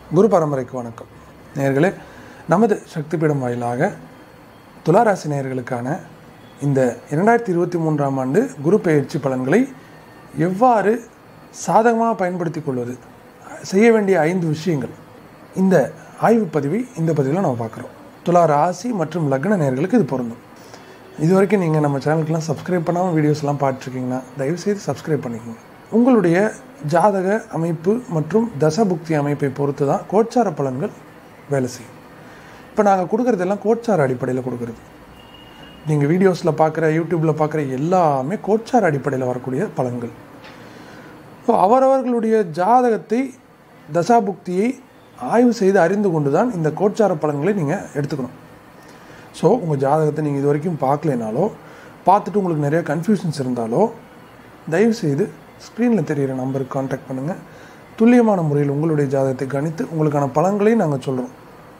குரு பரம்பரைக்கு வணக்கம் நேயர்களே. நமது சக்திபீடம் வாயிலாக துலா ராசி நேயர்களுக்கான இந்த 2023ஆம் ஆண்டு குரு பெயர்ச்சி பலன்களை எவ்வாறு சாதகமாக பயன்படுத்தி கொள்வது, செய்ய வேண்டிய 5 விஷயங்கள், இந்த ஆய்வு பதிவை இந்த பதிவில் நம்ம பார்க்குறோம். துலா ராசி மற்றும் லக்ன நேயர்களுக்கு இது பொருந்தும். இது வரைக்கும் நீங்கள் நம்ம சேனலுக்கெலாம் சப்ஸ்கிரைப் பண்ணாமல் வீடியோஸ்லாம் பார்த்துருக்கீங்கன்னா தயவுசெய்து சப்ஸ்கிரைப் பண்ணிக்கோங்க. உங்களுடைய ஜாதக அமைப்பு மற்றும் தசபுக்தி அமைப்பை பொறுத்து தான் கோச்சார பலன்கள் வேலை செய்யும். இப்போ நாங்கள் கொடுக்குறதெல்லாம் கோச்சார அடிப்படையில் கொடுக்குறது. நீங்கள் வீடியோஸில் பார்க்குற, யூடியூப்பில் பார்க்குற எல்லாமே கோச்சார அடிப்படையில் வரக்கூடிய பலன்கள். ஸோ அவரவர்களுடைய ஜாதகத்தை, தசாபுக்தியை ஆய்வு செய்து அறிந்து கொண்டு தான் இந்த கோச்சார பலன்களை நீங்கள் எடுத்துக்கணும். ஸோ உங்கள் ஜாதகத்தை நீங்கள் இது வரைக்கும் பார்க்கலைனாலோ, பார்த்துட்டு உங்களுக்கு நிறைய கன்ஃபியூஷன்ஸ் இருந்தாலோ, தயவுசெய்து ஸ்க்ரீனில் தெரிகிற நம்பருக்கு கான்டாக்ட் பண்ணுங்கள். துல்லியமான முறையில் உங்களுடைய ஜாதகத்தை கணித்து உங்களுக்கான பலன்களையும் நாங்கள் சொல்கிறோம்.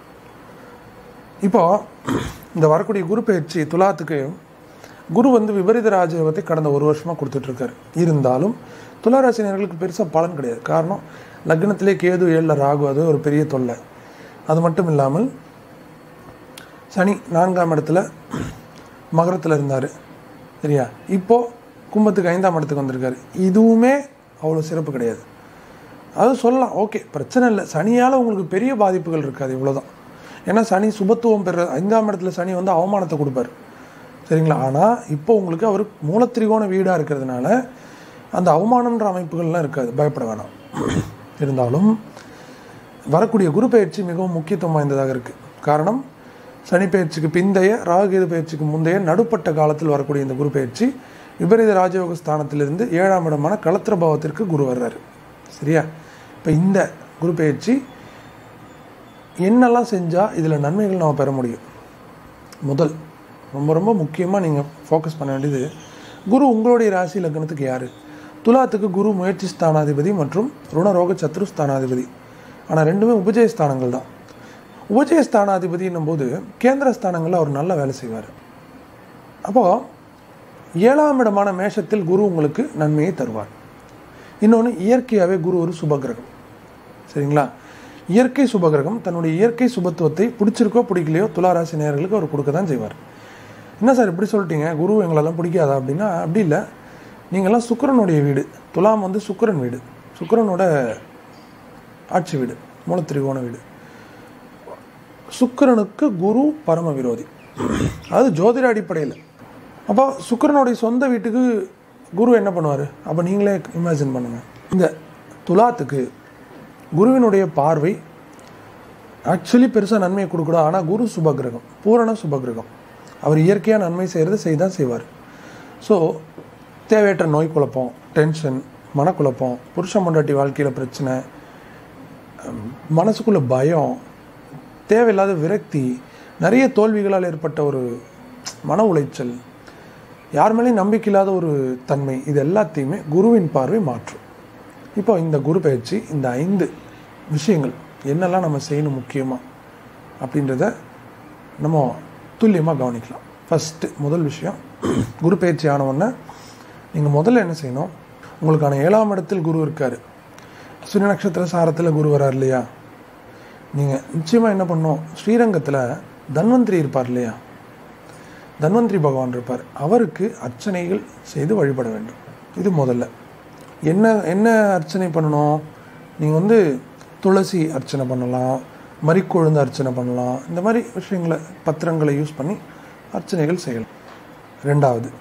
இப்போ இந்த வரக்கூடிய குரு பயிற்சி துலாத்துக்கு குரு விபரீத ராஜயோகத்தை கடந்த 1 வருஷமாக கொடுத்துட்ருக்காரு. இருந்தாலும் துளாராசினியர்களுக்கு பெருசாக பலன் கிடையாது. காரணம், லக்னத்திலே கேது 7ல் ராகு, அது ஒரு பெரிய தொல்லை. அது மட்டும் இல்லாமல் சனி 4ஆம் இடத்துல மகரத்தில் இருந்தார், சரியா? இப்போது கும்பத்துக்கு 5ஆம் இடத்துக்கு வந்திருக்காரு. இதுவுமே அவ்வளோ சிறப்பு கிடையாது. அது சொல்லலாம், ஓகே, பிரச்சனை இல்லை. சனியால் உங்களுக்கு பெரிய பாதிப்புகள் இருக்காது, இவ்வளோதான். ஏன்னா சனி சுபத்துவம் பெற 5ஆம் இடத்துல சனி அவமானத்தை கொடுப்பார், சரிங்களா? ஆனால் இப்போ உங்களுக்கு அவர் மூலத்திரிகோண வீடாக இருக்கிறதுனால அந்த அவமானன்ற அமைப்புகள்லாம் இருக்காது, பயப்பட வேணாம். இருந்தாலும் வரக்கூடிய குரு பயிற்சி மிகவும் முக்கியத்துவம் வாய்ந்ததாக இருக்குது. காரணம், சனி பயிற்சிக்கு பிந்தைய, ராகுகேது பயிற்சிக்கு முந்தைய நடுப்பட்ட காலத்தில் வரக்கூடிய இந்த குரு பயிற்சி விபரீத ராஜயோக ஸ்தானத்திலிருந்து 7ஆம் இடமான களத்திர பாவத்திற்கு குரு வர்றாரு, சரியா? இப்போ இந்த குரு பயிற்சி என்னெல்லாம் செஞ்சால் இதில் நன்மைகள் நம்ம பெற முடியும்? முதல் ரொம்ப ரொம்ப முக்கியமாக நீங்கள் ஃபோக்கஸ் பண்ண வேண்டியது, குரு உங்களுடைய ராசி லக்னத்துக்கு யார்? துலாத்துக்கு குரு முயற்சி ஸ்தானாதிபதி மற்றும் ருணரோக சத்ரு ஸ்தானாதிபதி. ஆனால் ரெண்டுமே உபஜய ஸ்தானங்கள் தான். உபஜய ஸ்தானாதிபதின்னும் போது கேந்திர ஸ்தானங்களில் அவர் நல்ல வேலை செய்வார். அப்போது 7ஆம் இடமான மேஷத்தில் குரு உங்களுக்கு நன்மையை தருவார். இன்னொன்று, இயற்கையாகவே குரு ஒரு சுபகிரகம், சரிங்களா? இயற்கை சுபகிரகம் தன்னுடைய இயற்கை சுபத்துவத்தை பிடிச்சிருக்கோ பிடிக்கலையோ துளாராசி நேயர்களுக்கு அவர் கொடுக்க தான் செய்வார். என்ன சார் இப்படி சொல்லிட்டீங்க, குரு எங்களெல்லாம் பிடிக்காதா அப்படின்னா, அப்படி இல்லை. நீங்கள்லாம் சுக்கிரனுடைய வீடு. துலாம் சுக்கிரன் வீடு, சுக்கிரனோட ஆட்சி வீடு, மூலத்திரிகோண வீடு. சுக்கிரனுக்கு குரு பரம விரோதி, அது ஜோதிட அடிப்படையில். அப்போ சுக்கிரனுடைய சொந்த வீட்டுக்கு குரு என்ன பண்ணுவார்? அப்போ நீங்களே இமேஜின் பண்ணுங்கள். இந்த துலாத்துக்கு குருவினுடைய பார்வை ஆக்சுவலி பெருசாக நன்மையை கொடுக்கூடாது. ஆனால் குரு சுபகிரகம், பூரண சுபகிரகம். அவர் இயற்கையாக நன்மை செய்தான் செய்வார். ஸோ தேவையற்ற நோய் குழப்பம், டென்ஷன், மனக்குழப்பம், புருஷ பொண்டாட்டி வாழ்க்கையில் பிரச்சனை, மனசுக்குள்ள பயம், தேவையில்லாத விரக்தி, நிறைய தோல்விகளால் ஏற்பட்ட ஒரு மன உளைச்சல், யார் மேலேயும் நம்பிக்கை இல்லாத ஒரு தன்மை, இது எல்லாத்தையுமே குருவின் பார்வை மாற்றும். இப்போ இந்த குரு பயிற்சி இந்த 5 விஷயங்கள் என்னெல்லாம் நம்ம செய்யணும் முக்கியமாக அப்படின்றத நம்ம துல்லியமாக கவனிக்கலாம். முதல் விஷயம், குரு பயிற்சி ஆன உடனே நீங்கள் முதல்ல என்ன செய்யணும்? உங்களுக்கான 7ஆம் இடத்தில் குரு இருக்கார், சூரிய நட்சத்திர சாரத்தில் குரு வரார் இல்லையா? நீங்கள் நிச்சயமாக என்ன பண்ணணும்? ஸ்ரீரங்கத்தில் தன்வந்திரி இருப்பார் இல்லையா? தன்வந்திரி பகவான் இருப்பார், அவருக்கு அர்ச்சனைகள் செய்து வழிபட வேண்டும். இது முதல்ல. என்ன அர்ச்சனை பண்ணணும்? நீங்கள் துளசி அர்ச்சனை பண்ணலாம், மறிக்கொழுந்து அர்ச்சனை பண்ணலாம். இந்த மாதிரி விஷயங்களை, பத்திரங்களை யூஸ் பண்ணி அர்ச்சனைகள் செய்யலாம். 2வது,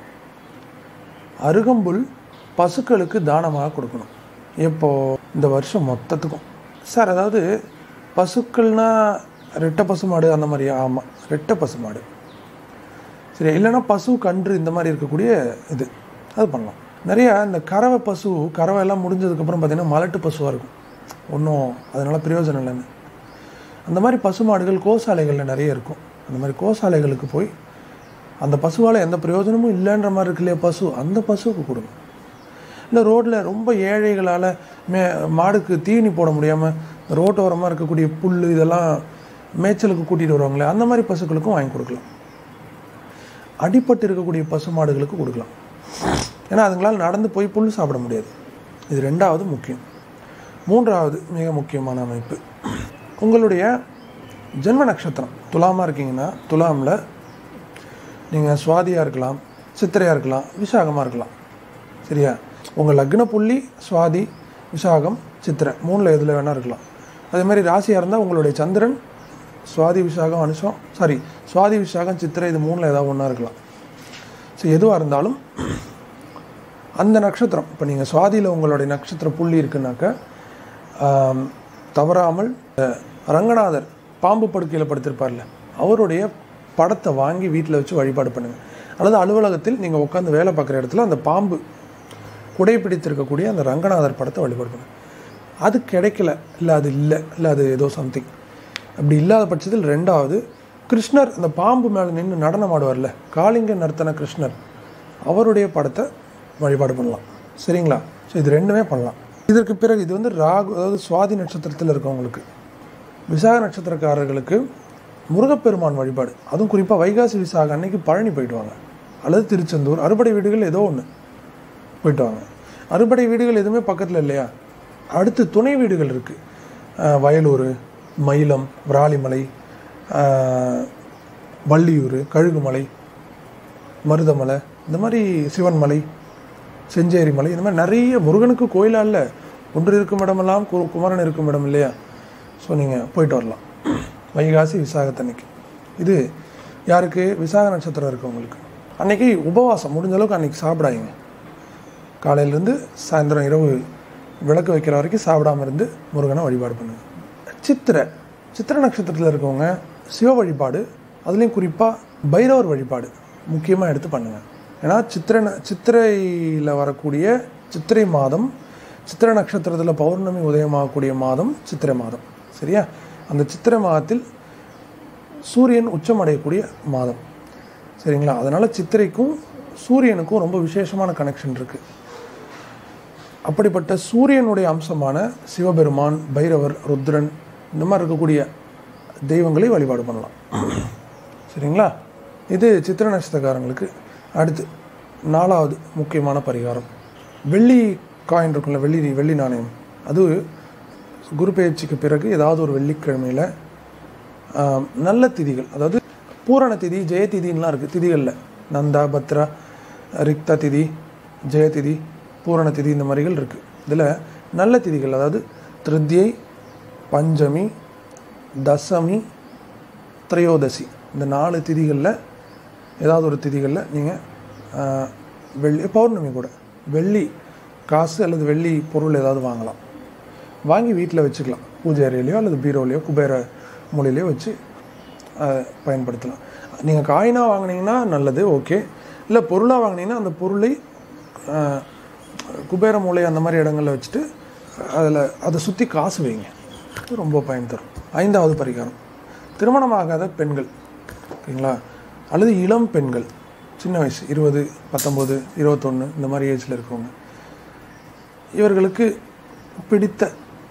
அருகம்புல் பசுக்களுக்கு தானமாக கொடுக்கணும். எப்போது? இந்த வருஷம் மொத்தத்துக்கும். சார், அதாவது பசுக்கள்னால் ரெட்டை பசுமாடு அந்த மாதிரியா? ஆமாம், ரெட்டை பசுமாடு, சரி. இல்லைன்னா பசு கன்று இந்த மாதிரி இருக்கக்கூடிய இது, அது பண்ணலாம். நிறையா இந்த கறவை பசு, கறவை எல்லாம் முடிஞ்சதுக்கப்புறம் பார்த்திங்கன்னா மலட்டு பசுவாக இருக்கும், ஒன்றும் அதனால் பிரயோஜனம் இல்லைன்னு. அந்த மாதிரி பசு மாடுகள் கோசாலைகளில் நிறைய இருக்கும். அந்த மாதிரி கோசாலைகளுக்கு போய் அந்த பசுவால் எந்த பிரயோஜனமும் இல்லைன்ற மாதிரி இருக்கு இல்லையா பசு, அந்த பசுவுக்கு கொடுங்க. இல்லை ரோட்டில் ரொம்ப ஏழைகளால் மாடுக்கு தீனி போட முடியாமல் ரோட்டோரமாக இருக்கக்கூடிய புல் இதெல்லாம் மேய்ச்சலுக்கு கூட்டிகிட்டு வருவாங்களே, அந்த மாதிரி பசுக்களுக்கும் வாங்கி கொடுக்கலாம். அடிப்பட்டு இருக்கக்கூடிய பசு மாடுகளுக்கு கொடுக்கலாம். ஏன்னா அதுங்களால் நடந்து போய் புல் சாப்பிட முடியாது. இது 2வது முக்கியம். 3வது மிக முக்கியமான அமைப்பு, உங்களுடைய ஜென்ம நட்சத்திரம் துலாமாக இருக்கீங்கன்னா துலாமில் நீங்கள் சுவாதியாக இருக்கலாம், சித்திரையாக இருக்கலாம், விசாகமாக இருக்கலாம். சரியா? உங்கள் லக்ன புள்ளி சுவாதி, விசாகம், சித்திரை 3ல் எதில் வேணால் இருக்கலாம். அதேமாதிரி ராசியாக இருந்தால் உங்களுடைய சந்திரன் சுவாதி விசாகம் அனுஷம் சுவாதி விசாகம் சித்திரை இது 3ல் ஏதாவது ஒன்றா இருக்கலாம். ஸோ எதுவாக இருந்தாலும் அந்த நட்சத்திரம், இப்போ நீங்கள் சுவாதியில் உங்களுடைய நட்சத்திர புள்ளி இருக்குன்னாக்கா தவறாமல் ரங்கநாதர் பாம்பு படுக்கையில் படுத்திருப்பார்ல, அவருடைய படத்தை வாங்கி வீட்டில் வச்சு வழிபாடு பண்ணுங்கள். அல்லது அலுவலகத்தில் நீங்கள் உட்காந்து வேலை பார்க்குற இடத்துல அந்த பாம்பு குடை பிடித்திருக்கக்கூடிய அந்த ரங்கநாதர் படத்தை வழிபாடு பண்ணுங்கள். அது கிடைக்கல, இல்லை அது இல்லை அது ஏதோ சம்திங் அப்படி இல்லாத பட்சத்தில் 2வது கிருஷ்ணர் அந்த பாம்பு மேலே நின்று நடனம் ஆடுவார்ல, காளிங்க நர்த்தன கிருஷ்ணர், அவருடைய படத்தை வழிபாடு பண்ணலாம். சரிங்களா? ஸோ இது 2மே பண்ணலாம். இதற்கு பிறகு இது வந்து ராகு, அதாவது சுவாதி நட்சத்திரத்தில் இருக்கவங்களுக்கு. விசாக நட்சத்திரக்காரர்களுக்கு முருகப்பெருமான் வழிபாடு, அதுவும் குறிப்பாக வைகாசி விசாக அன்னைக்கு பழனி போயிட்டு வாங்க, அல்லது திருச்செந்தூர் அறுபடை வீடுகள் ஏதோ ஒன்று போயிட்டு வாங்க. அறுபடை வீடுகள் எதுவுமே பக்கத்தில் இல்லையா, அடுத்து துணை வீடுகள் இருக்குது. வயலூர், மயிலம், விராலிமலை, வள்ளியூர், கழுகுமலை, மருதமலை, இந்த மாதிரி சிவன்மலை, செஞ்சேரி மலை, இந்த மாதிரி நிறைய முருகனுக்கு கோயிலாக இல்லை, ஒன்று இருக்கும் இடமெல்லாம் குமரன் இருக்கும் இடம் இல்லையா. ஸோ நீங்கள் போயிட்டு வரலாம் வைகாசி விசாகத்தன்னைக்கு. இது யாருக்கு? விசாக நட்சத்திரம் இருக்கவங்களுக்கு. அன்றைக்கி உபவாசம் முடிஞ்ச அளவுக்கு அன்றைக்கி சாப்பிடாதீங்க. காலையிலேருந்து சாயந்தரம் இரவு விளக்கு வைக்கிற வரைக்கும் சாப்பிடாமல் இருந்து முருகனை வழிபாடு பண்ணுங்கள். சித்திரை நட்சத்திரத்தில் இருக்கவங்க சிவ வழிபாடு, அதுலேயும் குறிப்பாக பைரவர் வழிபாடு முக்கியமாக எடுத்து பண்ணுங்கள். ஏன்னா சித்திரையில் வரக்கூடிய சித்திரை மாதம், சித்திரை நட்சத்திரத்தில் பௌர்ணமி உதயமாகக்கூடிய மாதம் சித்திரை மாதம். சரியா? அந்த சித்திரை மாதத்தில் சூரியன் உச்சமடையக்கூடிய மாதம். சரிங்களா? அதனால் சித்திரைக்கும் சூரியனுக்கும் ரொம்ப விசேஷமான கனெக்ஷன் இருக்குது. அப்படிப்பட்ட சூரியனுடைய அம்சமான சிவபெருமான், பைரவர், ருத்ரன், இந்த மாதிரி இருக்கக்கூடிய தெய்வங்களை வழிபாடு பண்ணலாம். சரிங்களா? இது சித்திரை நட்சத்திரக்காரங்களுக்கு. அடுத்து 4வது முக்கியமான பரிகாரம், வெள்ளி காயின் இருக்குல்ல, வெள்ளி நாணயம். அது குரு பெயர்ச்சிக்கு பிறகு ஏதாவது ஒரு வெள்ளிக்கிழமையில் நல்ல திதிகள், அதாவது பூரண திதி, ஜெயதிதின்லாம் இருக்குது திதிகளில். நந்தா, பத்ரா, ரிக்தா திதி, ஜெயதிதி, பூரண திதி, இந்த மாதிரிகள் இருக்குது. இதில் நல்ல திதிகள், அதாவது திருத்தியை, பஞ்சமி, தசமி, திரையோதசி, இந்த 4 திதிகளில் ஏதாவது ஒரு திதிகளில் நீங்கள் வெள்ளி, பௌர்ணமி கூட வெள்ளி காசு அல்லது வெள்ளி பொருள் ஏதாவது வாங்கலாம். வாங்கி வீட்டில் வச்சுக்கலாம். பூஜை அறையிலையோ அல்லது பீரோலையோ குபேர மூலையிலையோ வச்சு பயன்படுத்தலாம். நீங்கள் காயினாக வாங்கினீங்கன்னா நல்லது, ஓகே. இல்லை பொருளாக வாங்கினீங்கன்னா அந்த பொருளை குபேர மூலை அந்த மாதிரி இடங்களில் வச்சுட்டு அதை சுற்றி காசு வைங்க, ரொம்ப பயன் தரும். 5வது பரிகாரம், திருமணமாகாத பெண்கள், ஓகேங்களா, அல்லது இளம் பெண்கள், சின்ன வயசு 20, 19, 21 இந்த மாதிரி ஏஜில் இருக்கிறவங்க, இவர்களுக்கு பிடித்த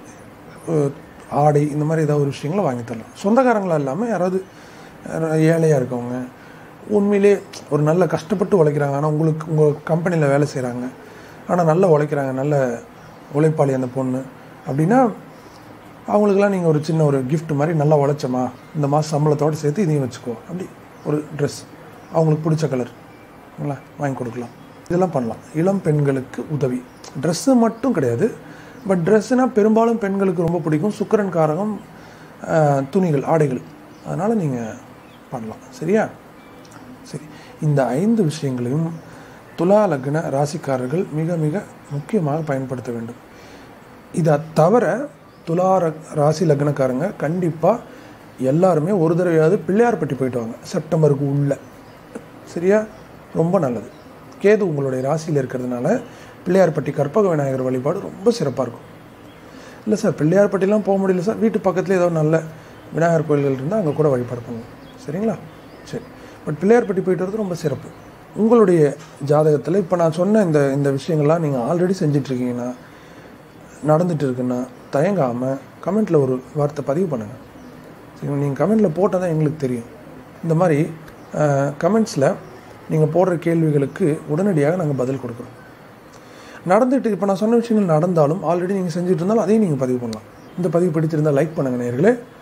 ஆடை இந்த மாதிரி ஏதாவது ஒரு விஷயங்களை வாங்கி தரலாம். சொந்தக்காரங்களாக இல்லாமல் யாராவது ஏழையாக இருக்கவங்க, உண்மையிலே ஒரு நல்ல கஷ்டப்பட்டு உழைக்கிறாங்க, ஆனால் உங்கள் கம்பெனியில் வேலை செய்கிறாங்க, ஆனால் நல்லா உழைக்கிறாங்க, நல்ல உழைப்பாளி அந்த பொண்ணு அப்படின்னா, அவங்களுக்கெல்லாம் நீங்கள் ஒரு சின்ன ஒரு கிஃப்ட் மாதிரி, நல்லா உழைச்சமா இந்த மாதம் சம்பளத்தோடு சேர்த்து இதையும் வச்சுக்கோ, அப்படி ஒரு ட்ரெஸ் அவங்களுக்கு பிடிச்ச கலர்ங்களா வாங்கி கொடுக்கலாம். இதெல்லாம் பண்ணலாம். இளம் பெண்களுக்கு உதவி. ட்ரெஸ்ஸு மட்டும் கிடையாது, பட் ட்ரெஸ்ஸுனால் பெரும்பாலும் பெண்களுக்கு ரொம்ப பிடிக்கும். சுக்கிரன் காரகம் துணிகள், ஆடைகள், அதனால் நீங்கள் பண்ணலாம். சரியா? சரி, இந்த 5 விஷயங்களையும் துலா லக்ன ராசிக்காரர்கள் மிக மிக முக்கியமாக பயன்படுத்த வேண்டும். இதை தவிர துலா ராசி லக்னக்காரங்க கண்டிப்பாக எல்லாருமே ஒரு தடவையாவது பிள்ளையார்பட்டி போயிட்டு வாங்க செப்டம்பருக்கு உள்ள. சரியா? ரொம்ப நல்லது. கேது உங்களுடைய ராசியில் இருக்கிறதுனால பிள்ளையார்பட்டி கற்பக விநாயகர் வழிபாடு ரொம்ப சிறப்பாக இருக்கும். இல்லை சார் பிள்ளையார்பட்டிலாம் போக முடியல சார், வீட்டு பக்கத்தில் ஏதோ நல்ல விநாயகர் கோயில்கள் இருந்தால் அங்கே கூட வழிபாடு பண்ணுவோம். சரிங்களா? சரி, பட் பிள்ளையார்பட்டி போயிட்டு வரது ரொம்ப சிறப்பு. உங்களுடைய ஜாதகத்தில் இப்போ நான் சொன்ன இந்த விஷயங்கள்லாம் நீங்கள் ஆல்ரெடி செஞ்சிட்ருக்கீங்கன்னா, நடந்துகிட்டு இருக்குன்னா, தயங்காமல் கமெண்ட்டில் ஒரு வார்த்தை பதிவு பண்ணுங்கள். சரிங்களா? நீங்கள் கமெண்ட்டில் போட்டால் தான் எங்களுக்கு தெரியும். இந்த மாதிரி கமெண்ட்ஸில் நீங்கள் போடுற கேள்விகளுக்கு உடனடியாக நாங்கள் பதில் கொடுக்குறோம். நடந்துட்டு இப்போ நான் சொன்ன விஷயங்கள் நடந்தாலும், ஆல்ரெடி நீங்கள் செஞ்சுட்டு இருந்தாலும் அதையும் நீங்கள் பதிவு பண்ணலாம். இந்த பதிவு பிடிச்சிருந்தால் லைக் பண்ணுங்கள் நேயர்களே.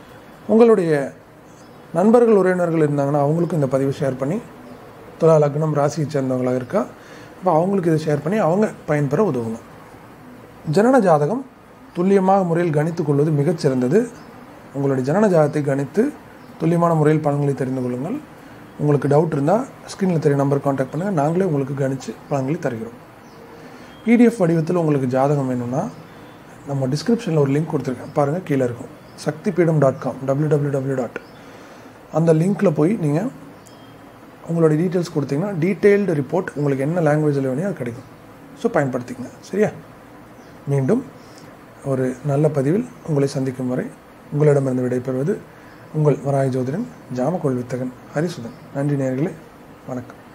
உங்களுடைய நண்பர்கள் உறவினர்கள் இருந்தாங்கன்னா அவங்களுக்கும் இந்த பதிவை ஷேர் பண்ணி, துலா லக்னம் ராசியை சேர்ந்தவங்களாக இருக்கா இப்போ அவங்களுக்கு இதை ஷேர் பண்ணி அவங்க பயன்பெற உதவுங்க. ஜனன ஜாதகம் துல்லியமாக முறையில் கணித்து கொள்வது மிகச்சிறந்தது. உங்களுடைய ஜனன ஜாதகத்தை கணித்து துல்லியமான முறையில் பலன்களை தெரிந்து கொள்ளுங்கள். உங்களுக்கு டவுட் இருந்தால் ஸ்க்ரீனில் தெரிய நம்பர் காண்டாக்ட் பண்ணுங்கள். நாங்களே உங்களுக்கு கணித்து பலன்களை தருகிறோம். PDF வடிவத்தில் உங்களுக்கு ஜாதகம் வேணும்னா நம்ம டிஸ்கிரிப்ஷனில் ஒரு லிங்க் கொடுத்துருக்கேன் பாருங்கள், கீழே இருக்கும். sakthipeedam.com www. அந்த லிங்க்கில் போய் நீங்கள் உங்களுடைய டீட்டெயில்ஸ் கொடுத்தீங்கன்னா டீட்டெயில்டு ரிப்போர்ட் உங்களுக்கு என்ன லாங்குவேஜில் வேணும் அது கிடைக்கும். ஸோ பயன்படுத்திக்கங்க. சரியா? மீண்டும் ஒரு நல்ல பதிவில் உங்களை சந்திக்கும் வரை உங்களிடமிருந்து விடைபெறுவது உங்கள் வராய ஜோதிடன் ஜாமக்கோள் வித்தகன் ஹரிசுதன். நன்றி நேயர்களே, வணக்கம்.